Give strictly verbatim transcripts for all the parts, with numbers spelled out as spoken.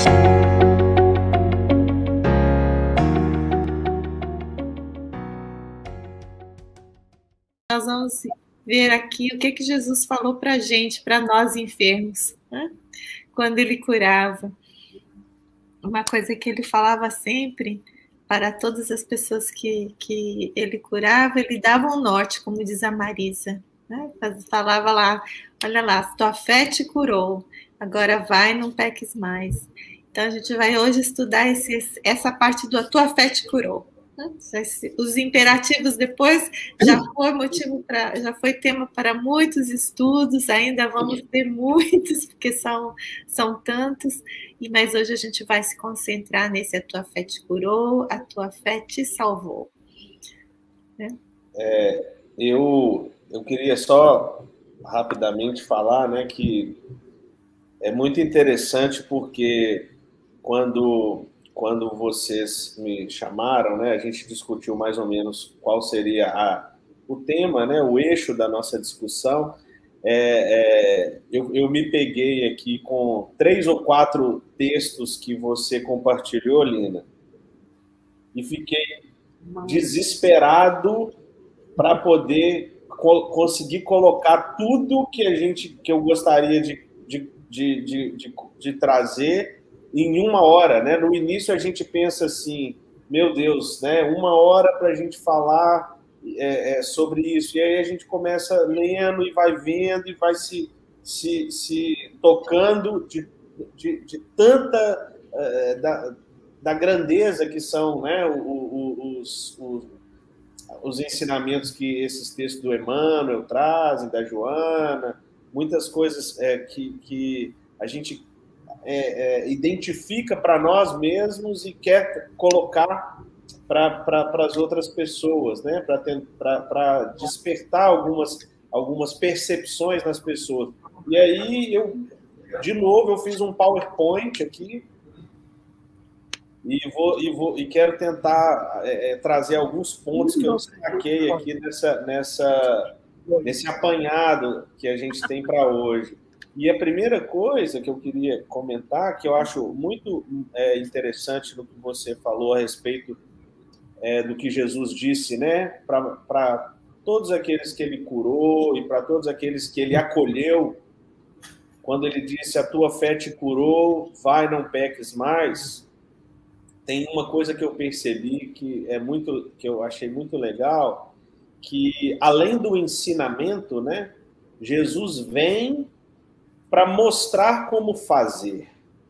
Nós vamos ver aqui o que, que Jesus falou para a gente, para nós enfermos, né? Quando ele curava. Uma coisa que ele falava sempre para todas as pessoas que, que ele curava, ele dava um norte, como diz a Marisa, né? Falava lá, olha lá, tua fé te curou, agora vai, não peques mais. Então a gente vai hoje estudar esse, essa parte do a tua fé te curou. Os imperativos depois já foi motivo para, já foi tema para muitos estudos, ainda vamos ter muitos, porque são, são tantos, e mas hoje a gente vai se concentrar nesse a tua fé te curou, a tua fé te salvou. Né? É, eu, eu queria só rapidamente falar, né, que é muito interessante porque quando Quando vocês me chamaram, né, a gente discutiu mais ou menos qual seria a, o tema, né, o eixo da nossa discussão. É, é, eu, eu me peguei aqui com três ou quatro textos que você compartilhou, Lina, e fiquei desesperado para poder co conseguir colocar tudo que a gente, que eu gostaria de, de, de, de, de, de trazer em uma hora, né? No início a gente pensa assim, meu Deus, né? Uma hora para a gente falar é, é, sobre isso. E aí a gente começa lendo e vai vendo e vai se, se, se tocando de, de, de tanta é, da, da grandeza que são, né? O, o, os, os, os ensinamentos que esses textos do Emmanuel trazem, da Joana, muitas coisas é, que, que a gente É, é, identifica para nós mesmos e quer colocar para as outras pessoas, né? Para despertar algumas, algumas percepções nas pessoas. E aí, eu, de novo, eu fiz um PowerPoint aqui e, vou, e, vou, e quero tentar é, trazer alguns pontos que eu destaquei aqui nessa, nessa, nesse apanhado que a gente tem para hoje. E a primeira coisa que eu queria comentar, que eu acho muito é, interessante no que você falou a respeito é, do que Jesus disse, né, para todos aqueles que ele curou e para todos aqueles que ele acolheu, quando ele disse, a tua fé te curou, vai, não peques mais, tem uma coisa que eu percebi que, é muito, que eu achei muito legal, que além do ensinamento, né, Jesus vem para mostrar como fazer,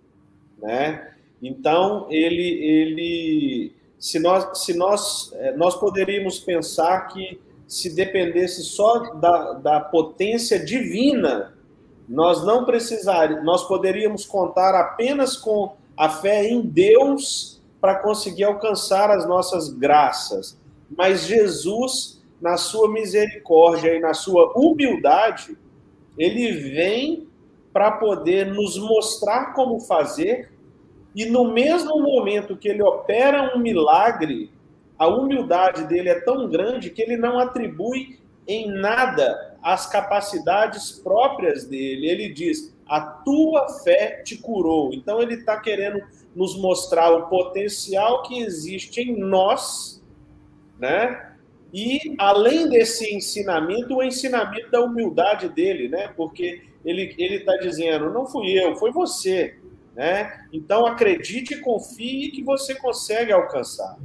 né? Então ele, ele, se nós, se nós, nós poderíamos pensar que se dependesse só da, da potência divina, nós não precisaríamos, nós poderíamos contar apenas com a fé em Deus para conseguir alcançar as nossas graças. Mas Jesus, na sua misericórdia e na sua humildade, ele vem para poder nos mostrar como fazer, e no mesmo momento que ele opera um milagre, a humildade dele é tão grande que ele não atribui em nada as capacidades próprias dele. Ele diz, a tua fé te curou. Então ele está querendo nos mostrar o potencial que existe em nós, né? E, além desse ensinamento, o ensinamento da humildade dele, né? Porque ele está dizendo, não fui eu, foi você, né? Então, acredite e confie que você consegue alcançar.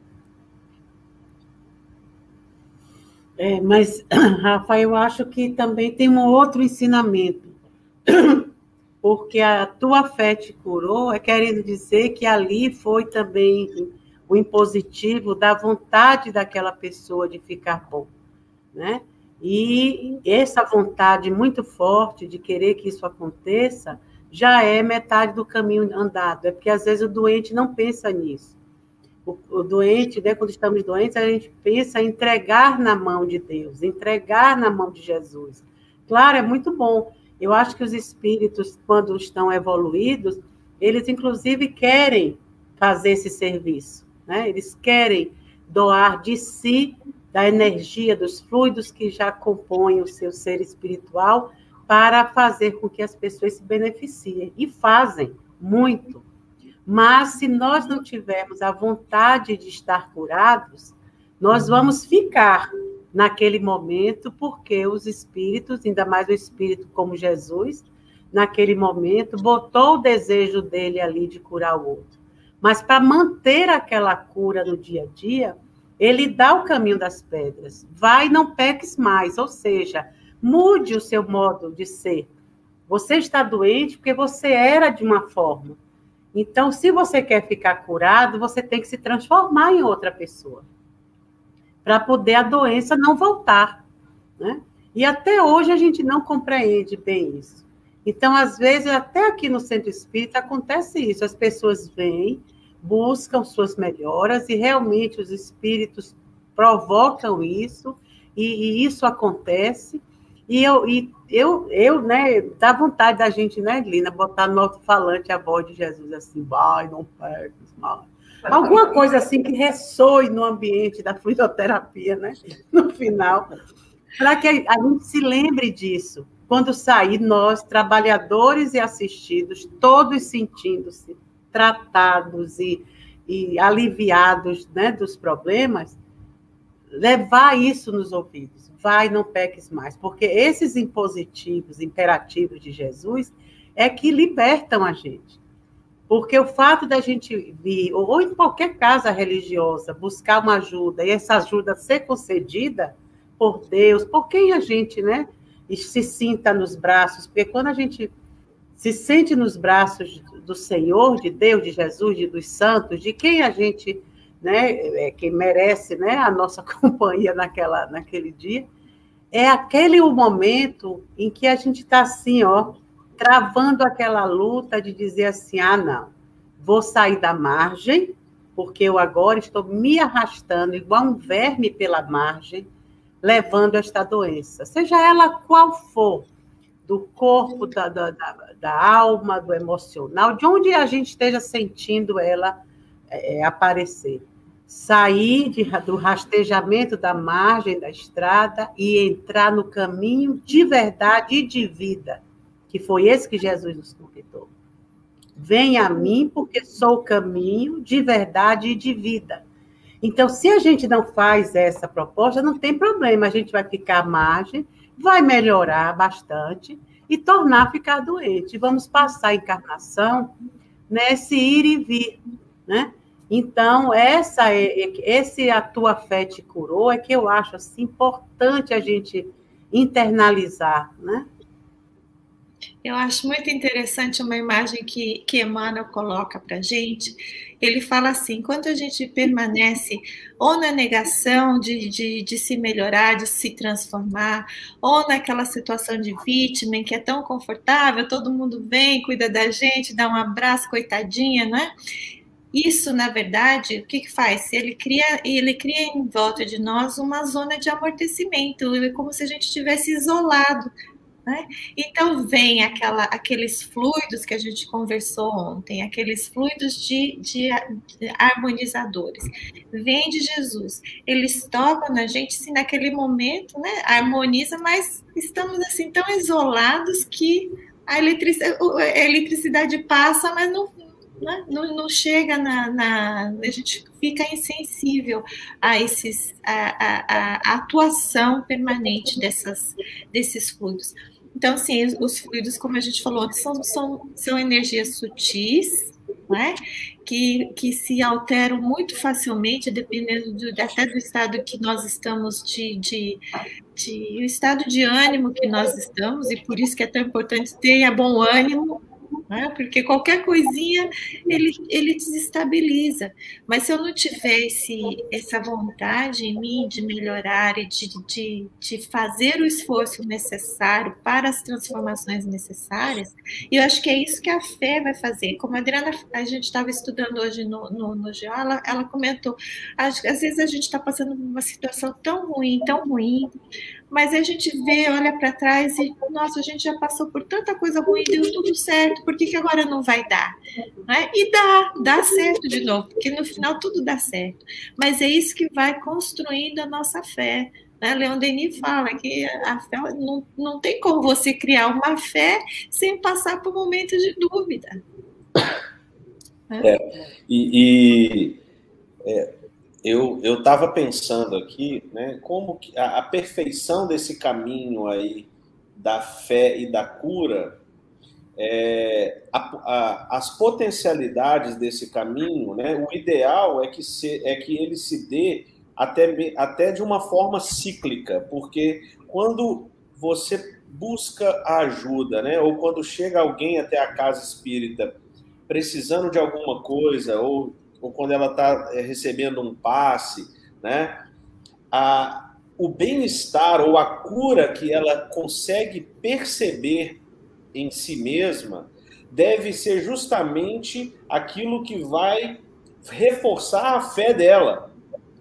É, mas, Rafa, eu acho que também tem um outro ensinamento. Porque a tua fé te curou, é querendo dizer que ali foi também o impositivo da vontade daquela pessoa de ficar bom, né? E essa vontade muito forte de querer que isso aconteça já é metade do caminho andado. É porque, às vezes, o doente não pensa nisso. O, o doente, né, quando estamos doentes, a gente pensa em entregar na mão de Deus, entregar na mão de Jesus. Claro, é muito bom. Eu acho que os espíritos, quando estão evoluídos, eles, inclusive, querem fazer esse serviço, né? Eles querem doar de si, da energia, dos fluidos que já compõem o seu ser espiritual, para fazer com que as pessoas se beneficiem. E fazem muito, Mas, se nós não tivermos a vontade de estar curados, nós vamos ficar naquele momento, porque os espíritos, ainda mais o espírito como Jesus, naquele momento, botou o desejo dele ali de curar o outro. Mas, para manter aquela cura no dia a dia, ele dá o caminho das pedras. Vai e não peques mais, ou seja, mude o seu modo de ser. Você está doente porque você era de uma forma. Então, se você quer ficar curado, você tem que se transformar em outra pessoa, para poder a doença não voltar, né? E até hoje a gente não compreende bem isso. Então, às vezes, até aqui no Centro Espírita acontece isso. As pessoas vêm, buscam suas melhoras e realmente os espíritos provocam isso e, e isso acontece. E eu, e eu, eu, né, dá vontade da gente, né, Lina, botar no alto-falante a voz de Jesus assim, vai, não percas mais. Alguma coisa assim que ressoe no ambiente da fluidoterapia, né, no final, para que a gente se lembre disso. Quando sair, nós, trabalhadores e assistidos, todos sentindo-se tratados e, e aliviados, né, dos problemas, levar isso nos ouvidos. Vai, não peques mais. Porque esses impositivos, imperativos de Jesus, é que libertam a gente. Porque o fato da gente vir, ou em qualquer casa religiosa, buscar uma ajuda, e essa ajuda ser concedida por Deus, por quem a gente, né, se sinta nos braços, porque quando a gente se sente nos braços do Senhor, de Deus, de Jesus, de, dos santos, de quem a gente, né, que merece, né, a nossa companhia naquela, naquele dia, é aquele o momento em que a gente está assim, ó, travando aquela luta de dizer assim, ah, não, vou sair da margem, porque eu agora estou me arrastando igual um verme pela margem, levando esta doença, seja ela qual for, do corpo, da, da, da alma, do emocional, de onde a gente esteja sentindo ela é, aparecer. Sair de, do rastejamento da margem da estrada e entrar no caminho de verdade e de vida, que foi esse que Jesus nos convidou. Venha a mim, porque sou o caminho de verdade e de vida. Então, se a gente não faz essa proposta, não tem problema, a gente vai ficar à margem, vai melhorar bastante e tornar a ficar doente. Vamos passar a encarnação nesse ir e vir, né? Então, essa, esse A Tua Fé Te Curou é que eu acho assim, importante a gente internalizar, né? Eu acho muito interessante uma imagem que, que Emmanuel coloca para a gente. Ele fala assim, enquanto a gente permanece ou na negação de, de, de se melhorar, de se transformar, ou naquela situação de vítima em que é tão confortável, todo mundo vem, cuida da gente, dá um abraço, coitadinha, né? Isso, na verdade, o que, que faz? Ele cria, ele cria em volta de nós uma zona de amortecimento, é como se a gente estivesse isolado, né? Então, vem aquela, aqueles fluidos que a gente conversou ontem, aqueles fluidos de, de, de harmonizadores, vem de Jesus. Eles tocam na gente, se naquele momento, né, harmoniza, mas estamos assim tão isolados que a eletricidade, a eletricidade passa, mas não, né, não, não chega na, na... A gente fica insensível a, esses, a, a, a atuação permanente dessas, desses fluidos. Então, sim, os fluidos, como a gente falou, são, são, são energias sutis, né? que, que se alteram muito facilmente, dependendo do, até do estado que nós estamos, de, de, de, o estado de ânimo que nós estamos, e por isso que é tão importante ter bom ânimo, né? Porque qualquer coisinha ele, ele desestabiliza. Mas se eu não tiver esse, essa vontade em mim de melhorar e de, de, de fazer o esforço necessário para as transformações necessárias, e eu acho que é isso que a fé vai fazer. Como a Adriana, a gente estava estudando hoje no, no, no G E O, ela, ela comentou, às, às vezes a gente está passando por uma situação tão ruim, tão ruim, mas a gente vê, olha para trás e, nossa, a gente já passou por tanta coisa ruim, deu tudo certo, por que, que agora não vai dar? Né? E dá, dá certo de novo, porque no final tudo dá certo. Mas é isso que vai construindo a nossa fé. Né? Leon Denis fala que a fé não, não tem como você criar uma fé sem passar por momentos de dúvida. Né? É, e, e é, eu eu estava pensando aqui, né, como que a, a perfeição desse caminho aí da fé e da cura, é, a, a, as potencialidades desse caminho, né, o ideal é que, se, é que ele se dê até, até de uma forma cíclica, porque quando você busca a ajuda, né, ou quando chega alguém até a casa espírita precisando de alguma coisa, ou, ou quando ela está recebendo um passe, né, a, o bem-estar ou a cura que ela consegue perceber em si mesma deve ser justamente aquilo que vai reforçar a fé dela.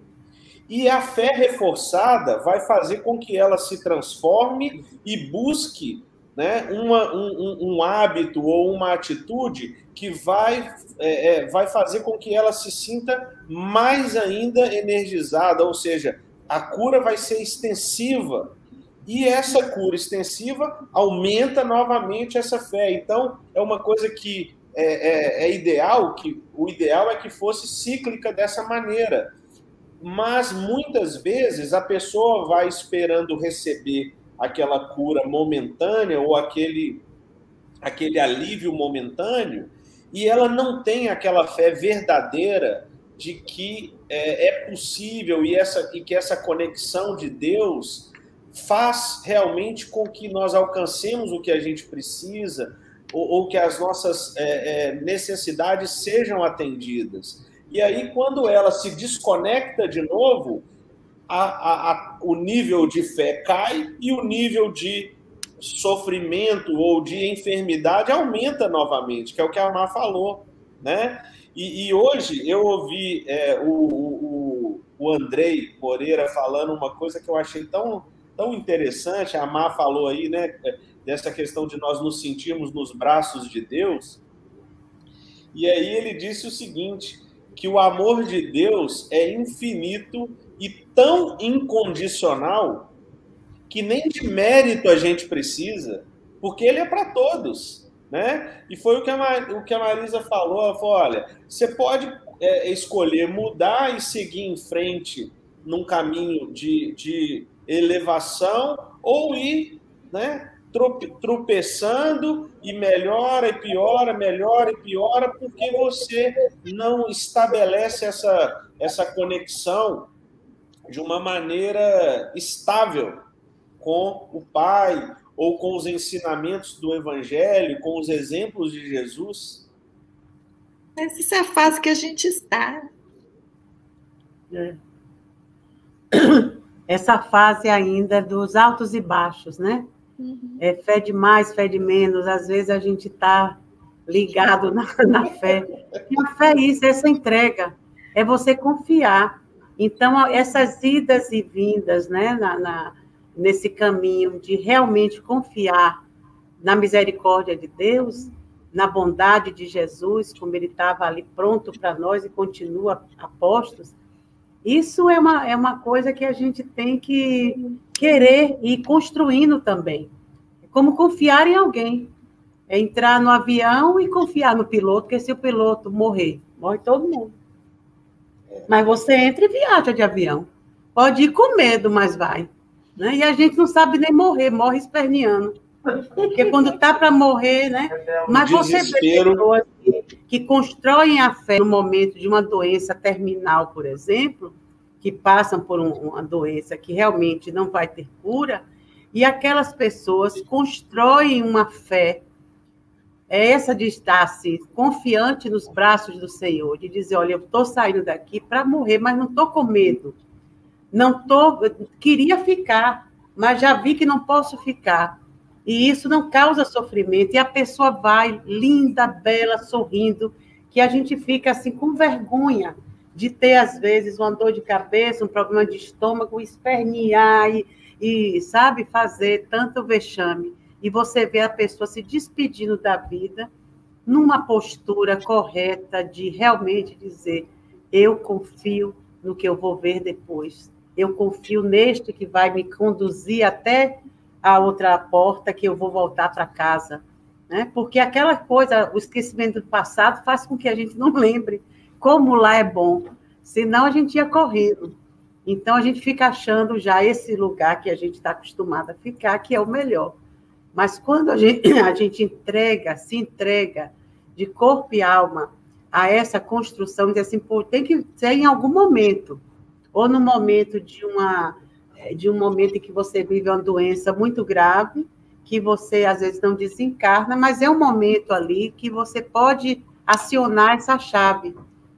E a fé reforçada vai fazer com que ela se transforme e busque, né, uma, um, um hábito ou uma atitude que vai, é, vai fazer com que ela se sinta mais ainda energizada, ou seja, a cura vai ser extensiva. E essa cura extensiva aumenta novamente essa fé. Então, é uma coisa que é, é, é ideal, que o ideal é que fosse cíclica dessa maneira. Mas, muitas vezes, a pessoa vai esperando receber aquela cura momentânea ou aquele, aquele alívio momentâneo e ela não tem aquela fé verdadeira de que é, é possível e, essa, e que essa conexão de Deus faz realmente com que nós alcancemos o que a gente precisa ou, ou que as nossas é, é, necessidades sejam atendidas. E aí, quando ela se desconecta de novo, a, a, a, o nível de fé cai e o nível de sofrimento ou de enfermidade aumenta novamente, que é o que a Má falou, né? E, e hoje eu ouvi é, o, o, o Andrei Moreira falando uma coisa que eu achei tão, tão interessante. A Má falou aí, né, dessa questão de nós nos sentirmos nos braços de Deus. E aí ele disse o seguinte, que o amor de Deus é infinito e tão incondicional que nem de mérito a gente precisa, porque ele é para todos, né? E foi o que a, o que a Marisa falou, ela falou, olha, você pode é, escolher mudar e seguir em frente num caminho de, de elevação ou ir, né, tropeçando e melhora e piora, melhora e piora, porque você não estabelece essa, essa conexão de uma maneira estável com o Pai ou com os ensinamentos do Evangelho, com os exemplos de Jesus. Mas isso é a fase que a gente está. É. Essa fase ainda dos altos e baixos, né? Uhum. É fé de mais, fé de menos. Às vezes a gente está ligado na, na fé. E a fé é isso, é essa entrega. É você confiar. Então, essas idas e vindas, né, na, na, nesse caminho de realmente confiar na misericórdia de Deus, na bondade de Jesus, como ele estava ali pronto para nós e continua a postos, isso é uma, é uma coisa que a gente tem que querer ir construindo também. É como confiar em alguém. É entrar no avião e confiar no piloto, porque se o piloto morrer, morre todo mundo. Mas você entra e viaja de avião. Pode ir com medo, mas vai. Né? E a gente não sabe nem morrer, morre esperneando. Porque quando está para morrer, né? Mas você vê pessoas que, que constroem a fé no momento de uma doença terminal, por exemplo, que passam por um, uma doença que realmente não vai ter cura, e aquelas pessoas constroem uma fé, é essa de estar assim, confiante nos braços do Senhor, de dizer, olha, eu estou saindo daqui para morrer, mas não estou com medo. Não tô, queria ficar, mas já vi que não posso ficar. E isso não causa sofrimento. E a pessoa vai, linda, bela, sorrindo, que a gente fica assim com vergonha de ter, às vezes, uma dor de cabeça, um problema de estômago, espernear e, e sabe, fazer tanto vexame. E você vê a pessoa se despedindo da vida numa postura correta de realmente dizer, eu confio no que eu vou ver depois. Eu confio neste que vai me conduzir até a outra porta, que eu vou voltar para casa. né? Porque aquela coisa, o esquecimento do passado faz com que a gente não lembre como lá é bom, senão a gente ia correndo. Então, a gente fica achando já esse lugar que a gente está acostumado a ficar, que é o melhor. Mas quando a gente, a gente entrega, se entrega de corpo e alma a essa construção, diz assim, pô, tem que ser em algum momento, ou no momento de, uma, de um momento em que você vive uma doença muito grave, que você, às vezes, não desencarna, mas é um momento ali que você pode acionar essa chave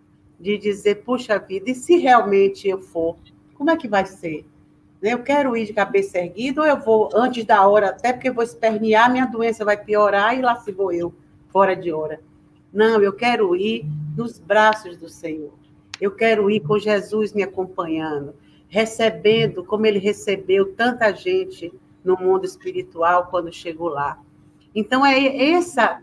de dizer, puxa vida, e se realmente eu for, como é que vai ser? Eu quero ir de cabeça erguida ou eu vou antes da hora, até porque eu vou espernear, minha doença vai piorar e lá se vou eu, fora de hora. Não, eu quero ir nos braços do Senhor. Eu quero ir com Jesus me acompanhando, recebendo como ele recebeu tanta gente no mundo espiritual quando chegou lá. Então, é essa,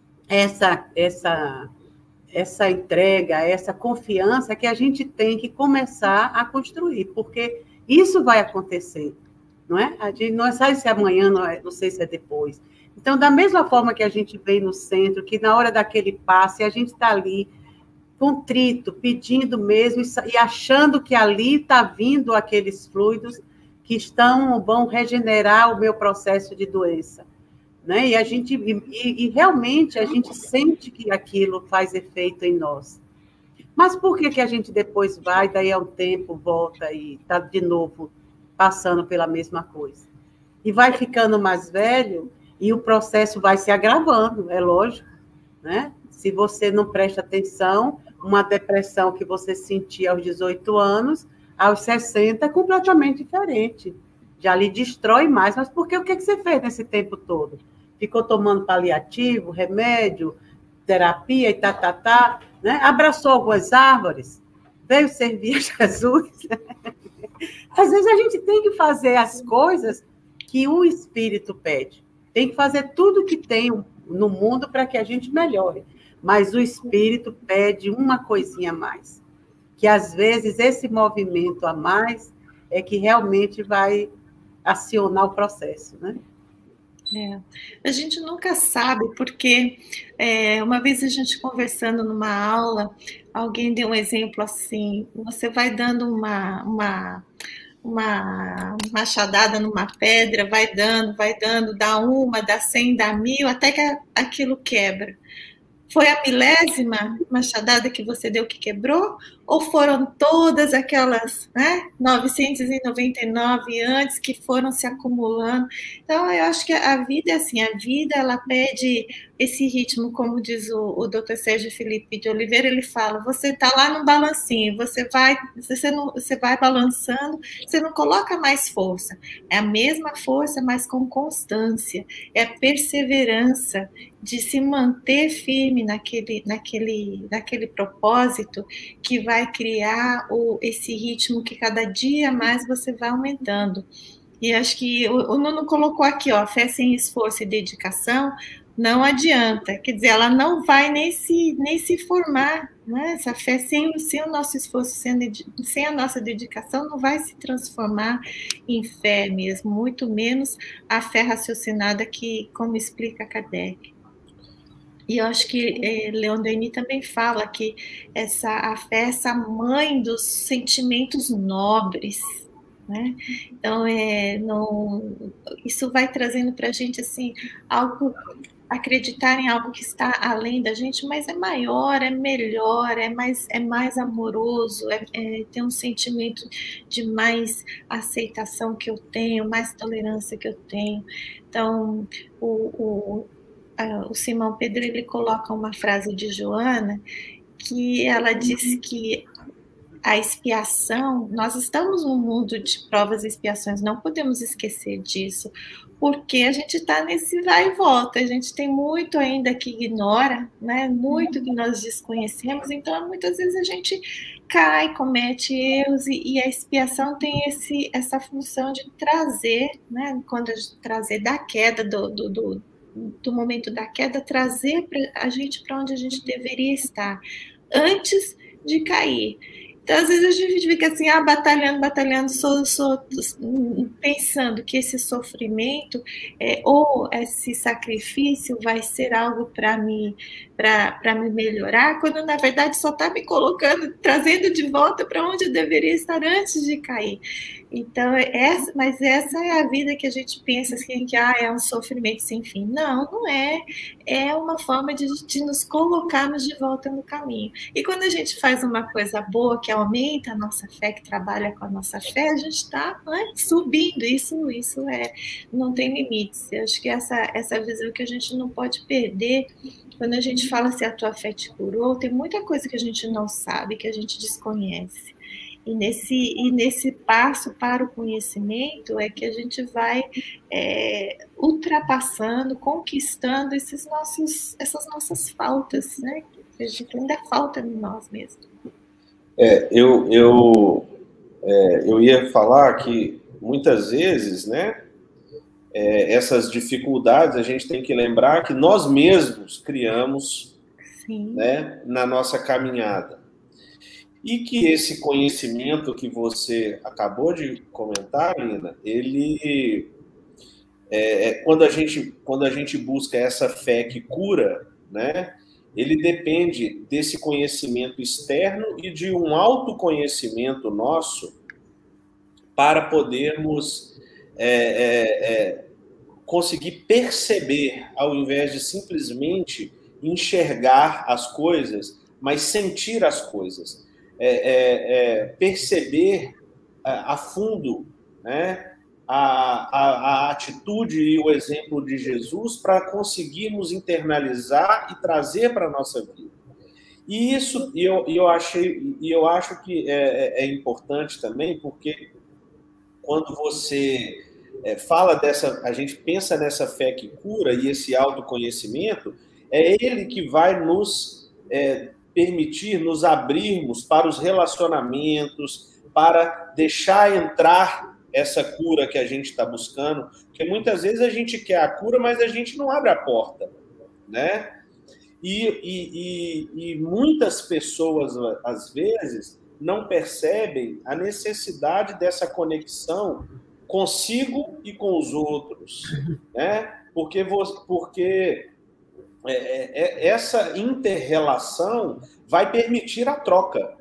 essa, essa, essa entrega, essa confiança que a gente tem que começar a construir, porque isso vai acontecer, não é? A gente não sabe se é amanhã, não, é, não sei se é depois. Então, da mesma forma que a gente vem no centro, que na hora daquele passe, a gente está ali, contrito, pedindo mesmo, e achando que ali está vindo aqueles fluidos que estão, vão regenerar o meu processo de doença. Né? E, a gente, e, e realmente a gente sente que aquilo faz efeito em nós. Mas por que, que a gente depois vai, daí a um tempo, volta e está de novo passando pela mesma coisa? E vai ficando mais velho e o processo vai se agravando, é lógico. Né? Se você não presta atenção, uma depressão que você sentia aos dezoito anos, aos sessenta é completamente diferente. Já lhe destrói mais. Mas por que, o que, que você fez nesse tempo todo? Ficou tomando paliativo, remédio, terapia e tá, tá, tá, né? Abraçou algumas árvores, veio servir a Jesus. Às vezes a gente tem que fazer as coisas que o Espírito pede. Tem que fazer tudo que tem no mundo para que a gente melhore. Mas o Espírito pede uma coisinha a mais. Que às vezes esse movimento a mais é que realmente vai acionar o processo, né? É. A gente nunca sabe, porque é, uma vez a gente conversando numa aula, alguém deu um exemplo assim, você vai dando uma, uma, uma machadada numa pedra, vai dando, vai dando, dá uma, dá cem, dá mil, até que aquilo quebra. Foi a milésima machadada que você deu que quebrou? Ou foram todas aquelas, né, novecentos e noventa e nove antes que foram se acumulando? Então, eu acho que a vida é assim, a vida ela pede esse ritmo, como diz o, o doutor Sérgio Felipe de Oliveira, ele fala, você está lá no balancinho, você vai, você, não, você vai balançando, você não coloca mais força. É a mesma força, mas com constância. É a perseverança de se manter firme naquele, naquele, naquele propósito que vai criar o, esse ritmo que cada dia mais você vai aumentando. E acho que o, o Nuno colocou aqui, ó, fé sem esforço e dedicação não adianta, quer dizer, ela não vai nem se, nem se formar, né? Essa fé sem, sem o nosso esforço, sem, sem a nossa dedicação, não vai se transformar em fé mesmo, muito menos a fé raciocinada que, como explica Kardec. E eu acho que é, Leon Denis também fala que essa, a fé é essa mãe dos sentimentos nobres, né? Então, é, não, isso vai trazendo para a gente assim, algo, acreditar em algo que está além da gente, mas é maior, é melhor, é mais, é mais amoroso, é, é, tem um sentimento de mais aceitação que eu tenho, mais tolerância que eu tenho. Então, o, o Uh, o Simão Pedro ele coloca uma frase de Joana que ela diz que a expiação, nós estamos num mundo de provas e expiações, não podemos esquecer disso, porque a gente está nesse vai e volta, a gente tem muito ainda que ignora, né? Muito que nós desconhecemos, então muitas vezes a gente cai, comete erros, e, e a expiação tem esse, essa função de trazer, né? Quando a gente trazer da queda do, do, do do momento da queda, trazer pra, a gente para onde a gente deveria estar, antes de cair. Então, às vezes a gente fica assim, ah, batalhando, batalhando, sou, sou, pensando que esse sofrimento é, ou esse sacrifício vai ser algo para me, para me melhorar, quando na verdade só está me colocando, trazendo de volta para onde eu deveria estar antes de cair. Então, essa, mas essa é a vida que a gente pensa assim, que ah, é um sofrimento sem fim. Não, não é. É uma forma de, de nos colocarmos de volta no caminho. E quando a gente faz uma coisa boa, que aumenta a nossa fé, que trabalha com a nossa fé, a gente está né, subindo. Isso, isso é, não tem limites. Eu acho que essa, essa visão que a gente não pode perder. Quando a gente fala se a tua fé te curou, tem muita coisa que a gente não sabe, que a gente desconhece. E nesse, e nesse passo para o conhecimento é que a gente vai é, ultrapassando, conquistando esses nossos, essas nossas faltas, né? Que a gente ainda falta em nós mesmos. É, eu, eu, é, eu ia falar que muitas vezes, né, é, essas dificuldades a gente tem que lembrar que nós mesmos criamos, né, na nossa caminhada. E que esse conhecimento que você acabou de comentar, Lina, ele, é, quando, a gente, quando a gente busca essa fé que cura, né, ele depende desse conhecimento externo e de um autoconhecimento nosso para podermos é, é, é, conseguir perceber, ao invés de simplesmente enxergar as coisas, mas sentir as coisas. É, é, é, perceber a, a fundo, né, a, a, a atitude e o exemplo de Jesus para conseguirmos internalizar e trazer para a nossa vida. E isso e eu, eu, achei, e eu acho que é, é importante também, porque quando você é, fala dessa, a gente pensa nessa fé que cura e esse autoconhecimento, é ele que vai nos... É, permitir nos abrirmos para os relacionamentos, para deixar entrar essa cura que a gente está buscando, porque muitas vezes a gente quer a cura, mas a gente não abre a porta, né? E, e, e, e muitas pessoas, às vezes, não percebem a necessidade dessa conexão consigo e com os outros, né? Porque, porque É, é, essa inter-relação vai permitir a troca,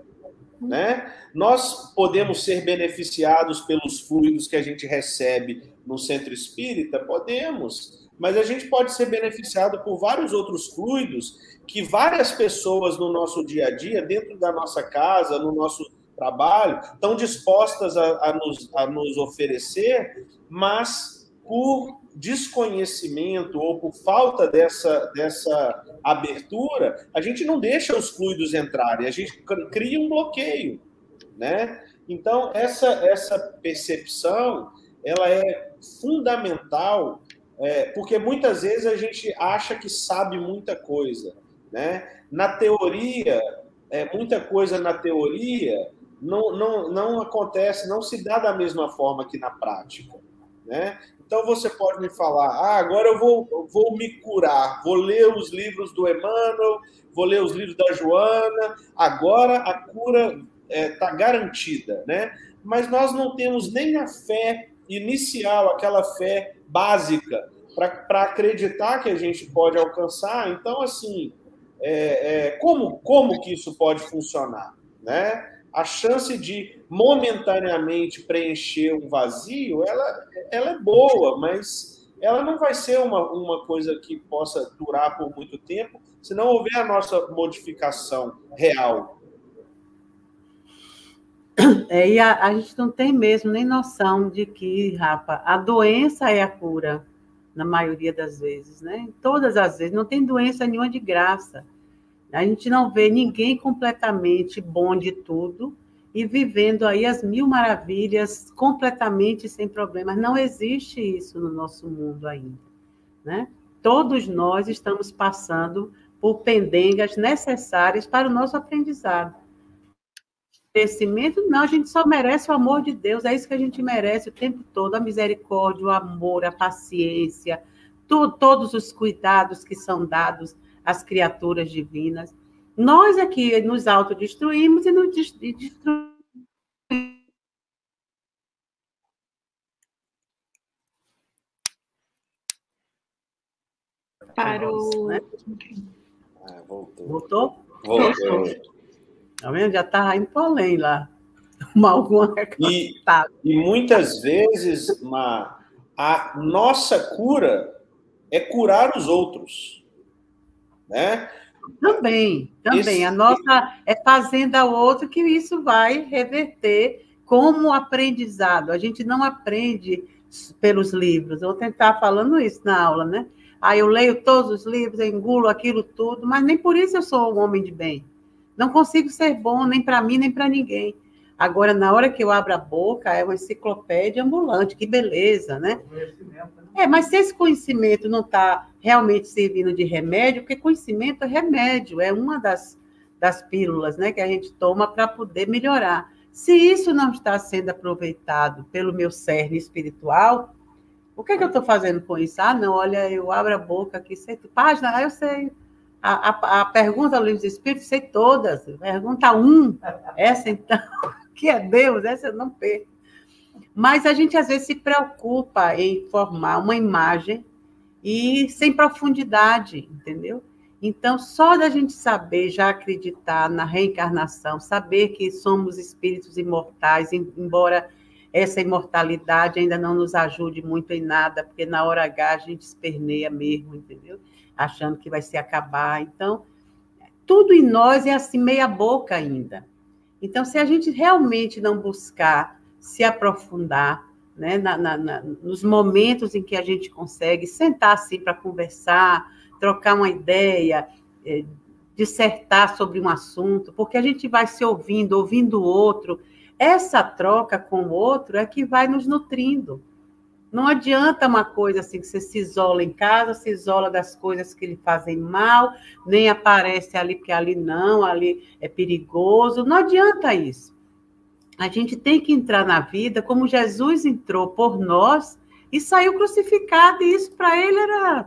né? Nós podemos ser beneficiados pelos fluidos que a gente recebe no centro espírita? Podemos, mas a gente pode ser beneficiado por vários outros fluidos que várias pessoas no nosso dia a dia, dentro da nossa casa, no nosso trabalho, estão dispostas a, a, nos, a nos oferecer, mas por desconhecimento ou por falta dessa, dessa abertura, a gente não deixa os fluidos entrarem, a gente cria um bloqueio, né? Então, essa, essa percepção, ela é fundamental, é, porque muitas vezes a gente acha que sabe muita coisa, né? Na teoria, é, muita coisa na teoria não, não, não acontece, não se dá da mesma forma que na prática, né? Então, você pode me falar, ah, agora eu vou, eu vou me curar, vou ler os livros do Emmanuel, vou ler os livros da Joana, agora a cura está é, garantida, né? Mas nós não temos nem a fé inicial, aquela fé básica, para acreditar que a gente pode alcançar. Então, assim, é, é, como, como que isso pode funcionar, né? A chance de momentaneamente preencher um vazio, ela, ela é boa, mas ela não vai ser uma, uma coisa que possa durar por muito tempo, se não houver a nossa modificação real. É, e a, a gente não tem mesmo nem noção de que, Rafa, a doença é a cura, na maioria das vezes, né? Todas as vezes, não tem doença nenhuma de graça. A gente não vê ninguém completamente bom de tudo e vivendo aí as mil maravilhas completamente sem problemas. Não existe isso no nosso mundo ainda, né? Todos nós estamos passando por pendengas necessárias para o nosso aprendizado. Crescimento, não, a gente só merece o amor de Deus, é isso que a gente merece o tempo todo, a misericórdia, o amor, a paciência, tu, todos os cuidados que são dados às criaturas divinas. Nós aqui nos autodestruímos e nos destruímos. Parou. Né? Ah, voltou. Voltou? Voltou. Tá vendo? Já estava indo para além lá. Uma, alguma e, e muitas vezes, Ma, a nossa cura é curar os outros. Né? Também, também. Esse... A nossa é fazendo ao outro que isso vai reverter como aprendizado. A gente não aprende pelos livros. Eu vou tentar falando isso na aula, né? Aí eu leio todos os livros, eu engulo aquilo tudo, mas nem por isso eu sou um homem de bem. Não consigo ser bom nem para mim, nem para ninguém. Agora, na hora que eu abro a boca, é uma enciclopédia ambulante, que beleza, né? É, mas se esse conhecimento não está realmente servindo de remédio, porque conhecimento é remédio, é uma das, das pílulas, né, que a gente toma para poder melhorar. Se isso não está sendo aproveitado pelo meu cerne espiritual, o que, é que eu estou fazendo com isso? Ah, não, olha, eu abro a boca aqui, sei página, eu sei. A, a, a pergunta do livro dos Espíritos, sei todas. Pergunta um, essa então, que é Deus, essa eu não perco. Mas a gente, às vezes, se preocupa em formar uma imagem e sem profundidade, entendeu? Então, só da gente saber já acreditar na reencarnação, saber que somos espíritos imortais, embora essa imortalidade ainda não nos ajude muito em nada, porque na hora H a gente esperneia mesmo, entendeu? Achando que vai se acabar. Então, tudo em nós é assim, meia boca ainda. Então, se a gente realmente não buscar se aprofundar, né, na, na, na, nos momentos em que a gente consegue sentar assim para conversar, trocar uma ideia, é, dissertar sobre um assunto, porque a gente vai se ouvindo, ouvindo o outro. Essa troca com o outro é que vai nos nutrindo. Não adianta uma coisa assim que você se isola em casa, se isola das coisas que lhe fazem mal, nem aparece ali, porque ali não, ali é perigoso. Não adianta isso. A gente tem que entrar na vida como Jesus entrou por nós e saiu crucificado, e isso para ele era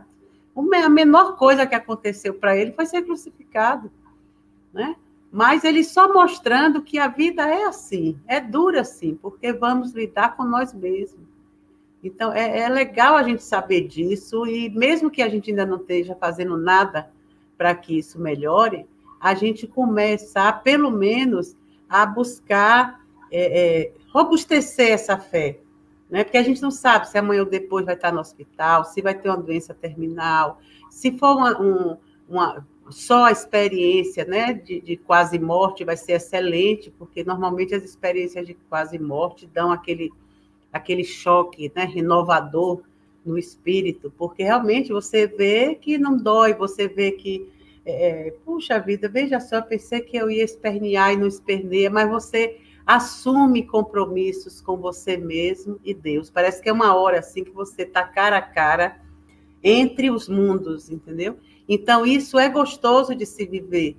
a menor coisa que aconteceu para ele foi ser crucificado, né? Mas ele só mostrando que a vida é assim, é dura assim, porque vamos lidar com nós mesmos. Então, é, é legal a gente saber disso, e mesmo que a gente ainda não esteja fazendo nada para que isso melhore, a gente começar, pelo menos, a buscar é, é, robustecer essa fé, né? Porque a gente não sabe se amanhã ou depois vai estar no hospital, se vai ter uma doença terminal, se for uma, um, uma, só a experiência, né, de, de quase morte vai ser excelente, porque normalmente as experiências de quase morte dão aquele, aquele choque, né, renovador no espírito, porque realmente você vê que não dói, você vê que, é, puxa vida, veja só, eu pensei que eu ia espernear e não esperneia, mas você assume compromissos com você mesmo e Deus. Parece que é uma hora assim que você está cara a cara entre os mundos, entendeu? Então, isso é gostoso de se viver,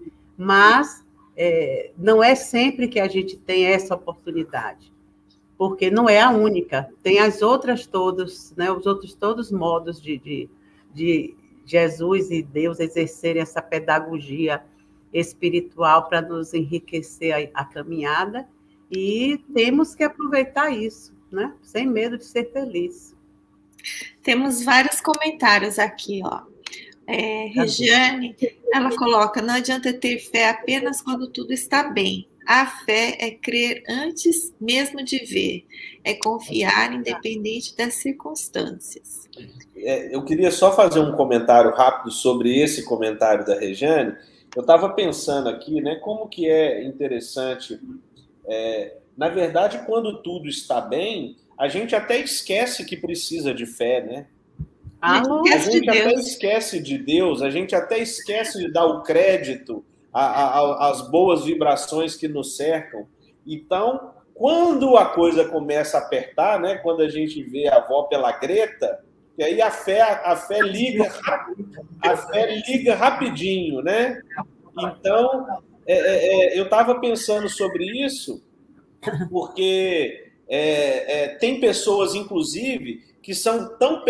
mas é, não é sempre que a gente tem essa oportunidade, porque não é a única. Tem as outras todos, né, os outros todos modos de, de, de Jesus e Deus exercerem essa pedagogia espiritual para nos enriquecer a, a caminhada, e temos que aproveitar isso, né? Sem medo de ser feliz. Temos vários comentários aqui, ó. É, Regiane, ela coloca, não adianta ter fé apenas quando tudo está bem. A fé é crer antes mesmo de ver, é confiar independente das circunstâncias. É, eu queria só fazer um comentário rápido sobre esse comentário da Regiane. Eu estava pensando aqui, né, como que é interessante. É, na verdade, quando tudo está bem, a gente até esquece que precisa de fé, né? Ah, a gente de até Deus. esquece de Deus, a gente até esquece de dar o crédito às boas vibrações que nos cercam. Então, quando a coisa começa a apertar, né? Quando a gente vê a avó pela greta, e aí a fé, a fé liga, a fé liga rapidinho, né? Então, é, é, eu estava pensando sobre isso, porque é, é, tem pessoas, inclusive, que são tão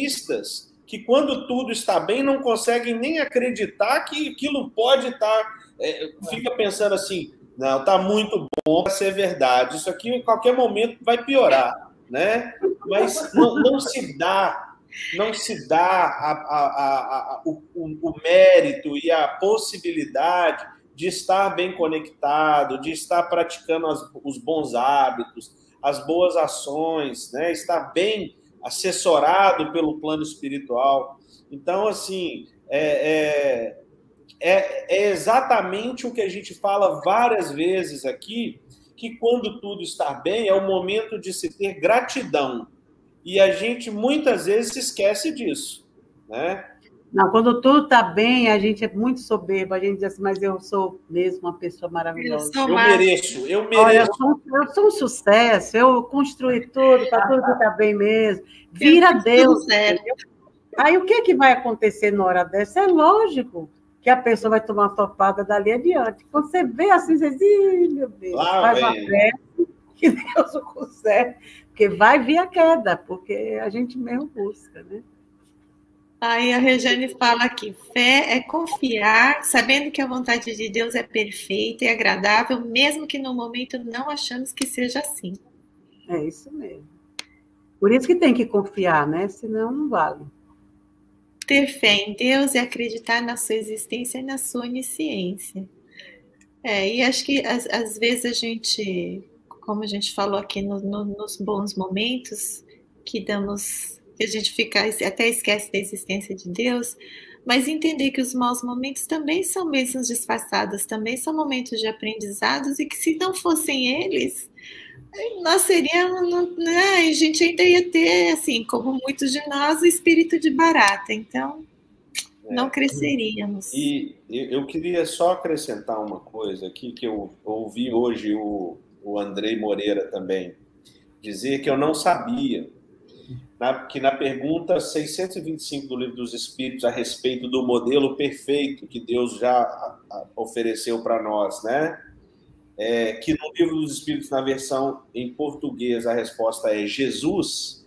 pessimistas que, quando tudo está bem, não conseguem nem acreditar que aquilo pode estar é, fica pensando assim, não, está muito bom para ser verdade, isso aqui em qualquer momento vai piorar, né? Mas não, não se dá, não se dá a, a, a, a, o, o mérito e a possibilidade de estar bem conectado, de estar praticando as, os bons hábitos, as boas ações, né? Estar bem assessorado pelo plano espiritual. Então, assim, é, é, é, é exatamente o que a gente fala várias vezes aqui, que quando tudo está bem, é o momento de se ter gratidão. E a gente, muitas vezes, se esquece disso, né? Não, quando tudo está bem, a gente é muito soberbo, a gente diz assim, mas eu sou mesmo uma pessoa maravilhosa. Eu, eu mereço, eu mereço. Olha, eu sou, eu sou um sucesso, eu construí tudo, está tudo ficar bem mesmo. Vira Deus. Aí o que, que vai acontecer na hora dessa? É lógico que a pessoa vai tomar uma topada dali adiante. Quando você vê assim, você diz, ih, meu Deus, Lá faz vem. uma prece, que Deus o conserve, porque vai vir a queda, porque a gente mesmo busca, né? Aí a Regiane fala aqui, fé é confiar, sabendo que a vontade de Deus é perfeita e agradável, mesmo que no momento não achamos que seja assim. É isso mesmo. Por isso que tem que confiar, né? Senão não vale. Ter fé em Deus é acreditar na sua existência e na sua onisciência. É, e acho que às, às vezes a gente, como a gente falou aqui no, no, nos bons momentos, que damos... que a gente fica, até esquece da existência de Deus, mas entender que os maus momentos também são bênçãos disfarçadas, também são momentos de aprendizados, e que se não fossem eles, nós seríamos, né, a gente ainda ia ter, assim, como muitos de nós, o espírito de barata, então não é. cresceríamos. E eu queria só acrescentar uma coisa aqui, que eu ouvi hoje o, o Andrei Moreira também dizer, que eu não sabia, Na, que na pergunta seiscentos e vinte e cinco do Livro dos Espíritos, a respeito do modelo perfeito que Deus já a, a, ofereceu para nós, né? É, que no Livro dos Espíritos, na versão em português, a resposta é Jesus.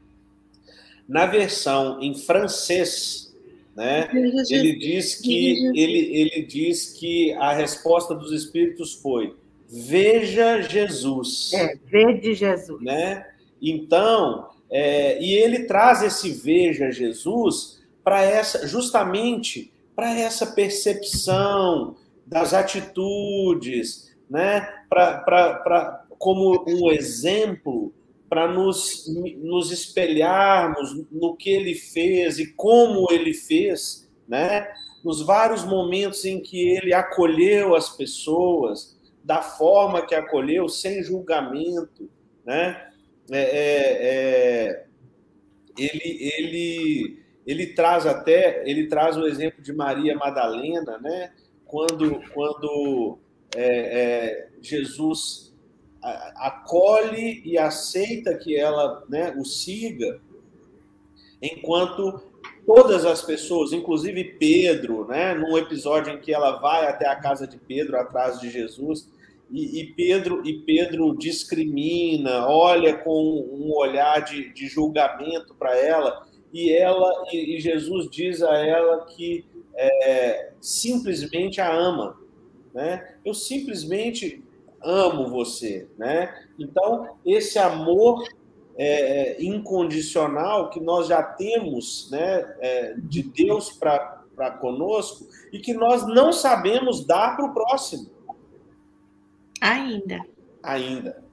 Na versão em francês, né? Ele diz que ele, ele diz que a resposta dos Espíritos foi: veja Jesus. É, vede Jesus. Né? Então, É, e ele traz esse veja Jesus para essa, justamente para essa percepção das atitudes, né? pra, pra, pra, como um exemplo para nos, nos espelharmos no que ele fez e como ele fez, né? Nos vários momentos em que ele acolheu as pessoas, da forma que acolheu, sem julgamento, né? É, é, é, ele, ele, ele traz até ele traz o exemplo de Maria Madalena, né? Quando, quando é, é, Jesus acolhe e aceita que ela, né, o siga, enquanto todas as pessoas, inclusive Pedro, né, num episódio em que ela vai até a casa de Pedro atrás de Jesus, E, e, Pedro, e Pedro discrimina, olha com um olhar de, de julgamento para ela, e ela e, e Jesus diz a ela que é, simplesmente a ama, né? Eu simplesmente amo você, né? Então, esse amor é, incondicional que nós já temos, né, é, de Deus para conosco, e que nós não sabemos dar para o próximo. Ainda. Ainda.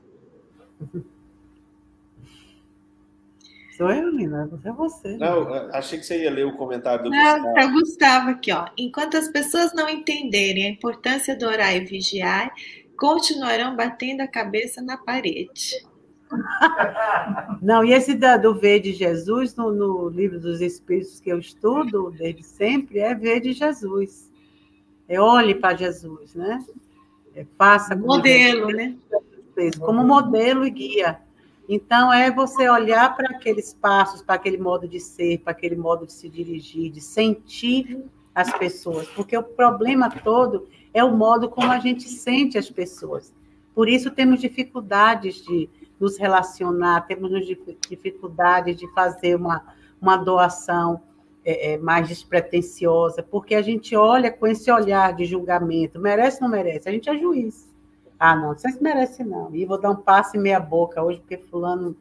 Sou eu, menina. Você é você. Não, achei que você ia ler o comentário do não, Gustavo. Tá Gustavo aqui, ó. Enquanto as pessoas não entenderem a importância de orar e vigiar, continuarão batendo a cabeça na parede. Não, e esse da, do ver de Jesus, no, no Livro dos Espíritos que eu estudo desde sempre, é ver de Jesus. É olhe para Jesus, né? É, faça como modelo, Jesus, né? Como modelo e guia. Então, é você olhar para aqueles passos, para aquele modo de ser, para aquele modo de se dirigir, de sentir as pessoas. Porque o problema todo é o modo como a gente sente as pessoas. Por isso, temos dificuldades de nos relacionar, temos dificuldades de fazer uma, uma doação. é, é, mais despretensiosa, porque a gente olha com esse olhar de julgamento, merece ou não merece? A gente é juiz. Ah, não, vocês merecem não. E vou dar um passo em meia boca hoje, porque fulano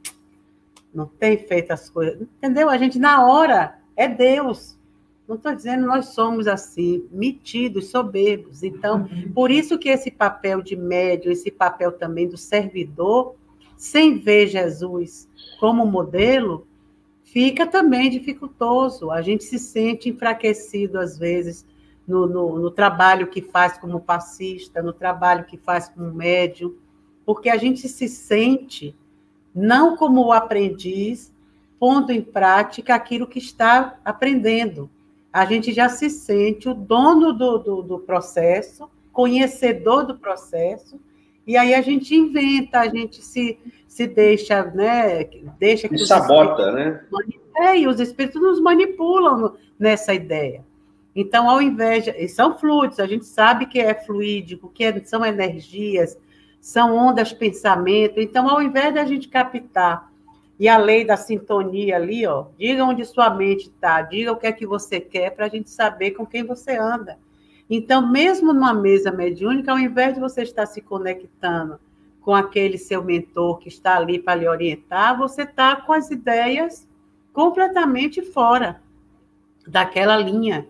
não tem feito as coisas. Entendeu? A gente, na hora, é Deus. Não estou dizendo nós somos assim, metidos, soberbos. Então, por isso que esse papel de médium, esse papel também do servidor, sem ver Jesus como modelo, fica também dificultoso. A gente se sente enfraquecido, às vezes, no, no, no trabalho que faz como passista, no trabalho que faz como médium, porque a gente se sente não como o aprendiz, pondo em prática aquilo que está aprendendo. A gente já se sente o dono do, do, do processo, conhecedor do processo, e aí a gente inventa, a gente se, se deixa, né? Deixa que e sabota, né? É, e os espíritos nos manipulam nessa ideia. Então, ao invés de... São fluidos, a gente sabe que é fluídico, que é, são energias, são ondas, pensamento. Então, ao invés da gente captar, e a lei da sintonia ali, ó, diga onde sua mente está, diga o que é que você quer, para a gente saber com quem você anda. Então, mesmo numa mesa mediúnica, ao invés de você estar se conectando com aquele seu mentor que está ali para lhe orientar, você está com as ideias completamente fora daquela linha.